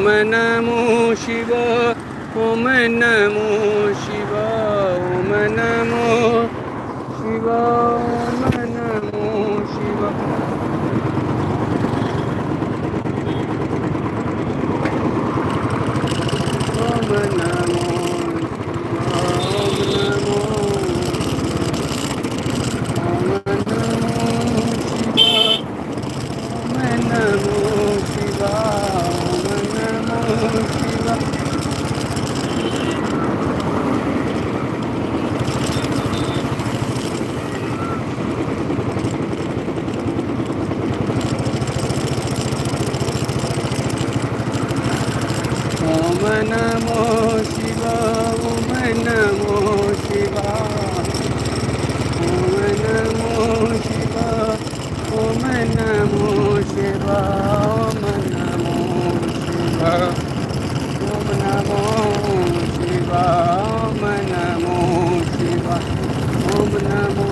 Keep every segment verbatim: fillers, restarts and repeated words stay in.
नमो शिवाय, ओम नमो शिवाय, ओम नमो शिवाय, ओम नमो शिवाय। ओम नमो नमो शिवाय, ओम नमो शिवाय, ओम नमो शिवाय, ओम नमो शिवाय, ओम नमो शिवाय, ओम नमो शिवाय, ओम नमो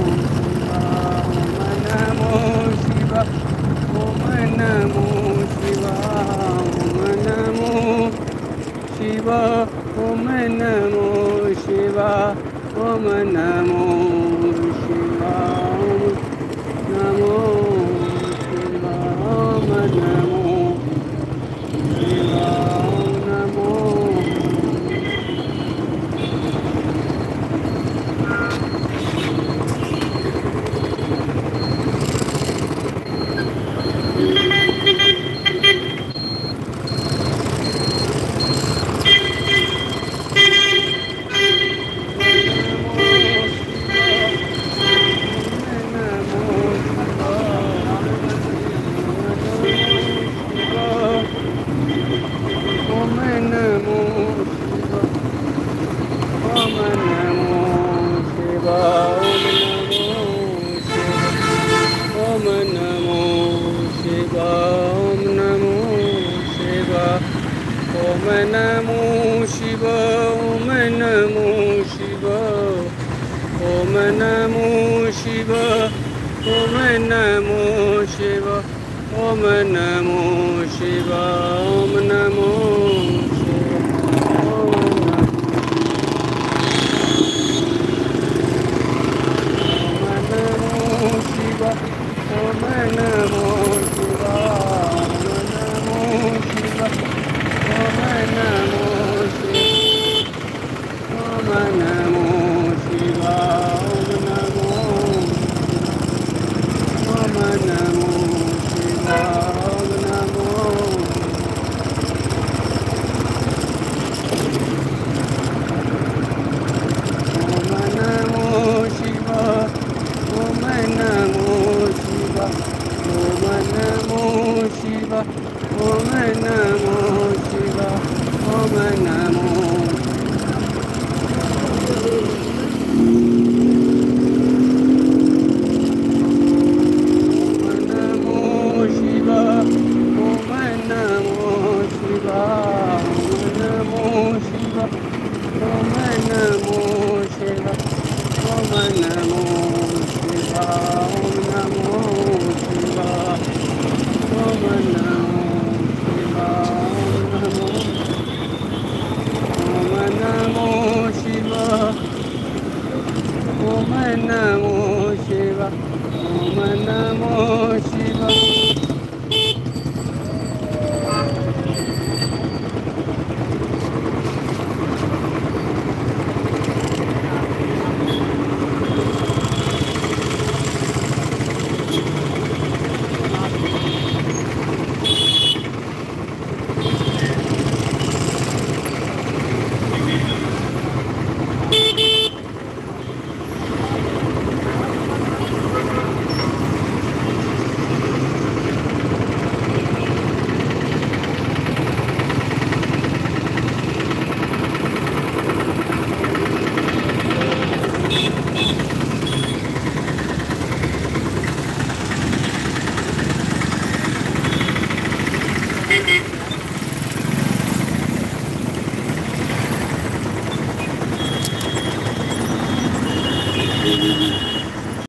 शिवाय, ओम नमो शिवाय, ओम नमो शिवाय, ओम नमो शिवाय, ओम नमो शिवाय, नमो शिवाय, ओम नमो शिवाय, नमो। ओम नमो शिवाय, ओम नमो शिवाय, ओम नमो शिवाय, ओम नमो शिवाय, ओम नमो शिवाय, ओम नमो शिवाय, ओम नमो शिवाय, ओम नमो शिवाय, ओम नमो शिवाय, ओम नमो